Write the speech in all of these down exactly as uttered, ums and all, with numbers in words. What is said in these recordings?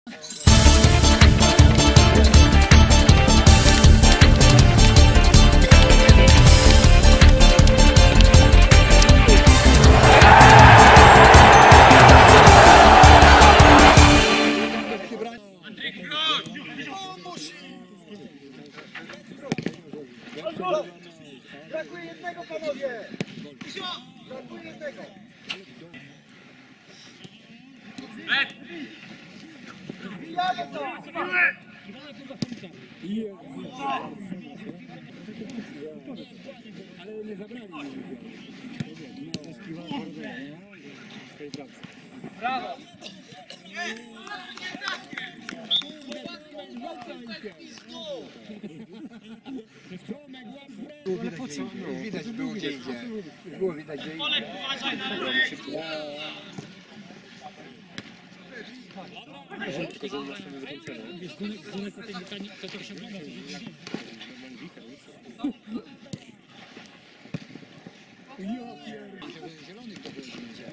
Brakuje jednego, panowie! Brakuje jednego! Wbijamy to! Ale nie zabrali. Brawo! Ale po co? No, widać było gdzie idzie. Było widać gdzie idzie. Wiesz, gunek po tej mechanik, to to się ogląda. Zielony kto był idzie.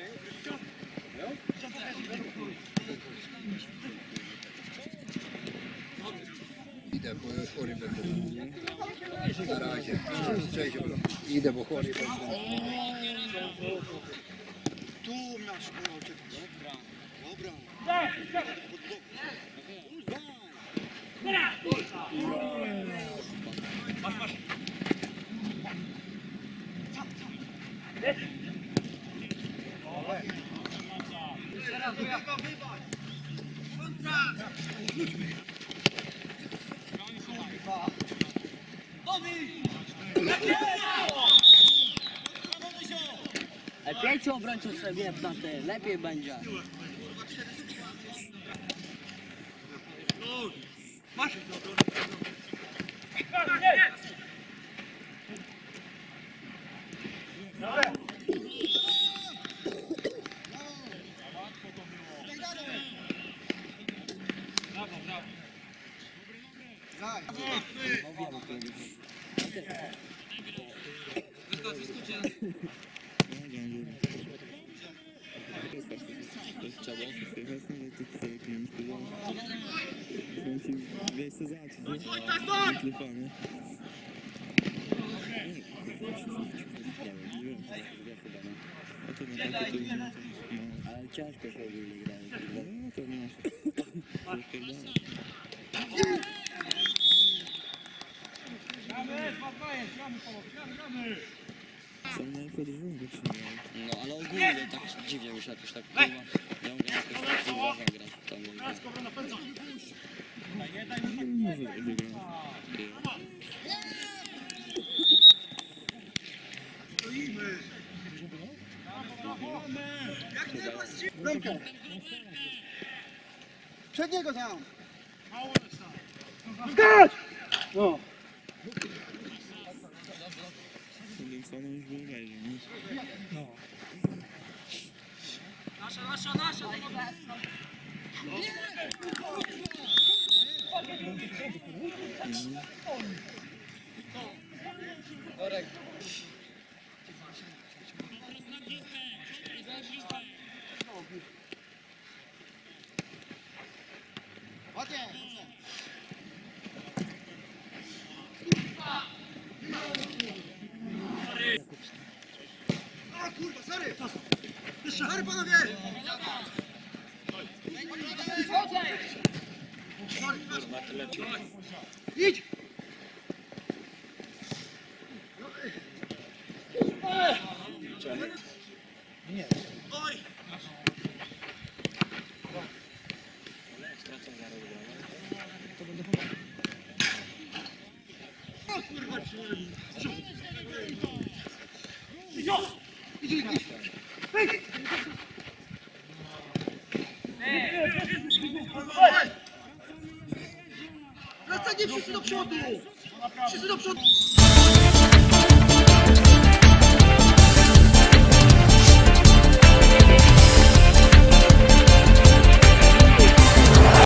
Idę, bo już chory będę. Na razie. Cześć, Olo. Idę, bo chory będę. Tu masz kurczę. Dobra. Masz, masz. Teraz do jaka wybacz. Kontra. Pięciu obrońców sobie na te, lepiej będzie. Masz! Brawo, brawo. Ale ciężko się wygrać. No to masz. No ale ogólnie tak dziwnie mi się jakoś tak kurwa. Ja mówię jakoś tak kurwa grać w tą Stoimy! Jak nie właściwie? Bramkę! Przed niego tam! Skacz! No! Nasza, nasza, nasza! Orek! Ładnie! A kurwa, sorry! Jeszcze sorry panowie! Idź! Nie. Oj! O kurwa, idź, idź, idź! Wracanie wszyscy do przodu! Wszyscy do przodu!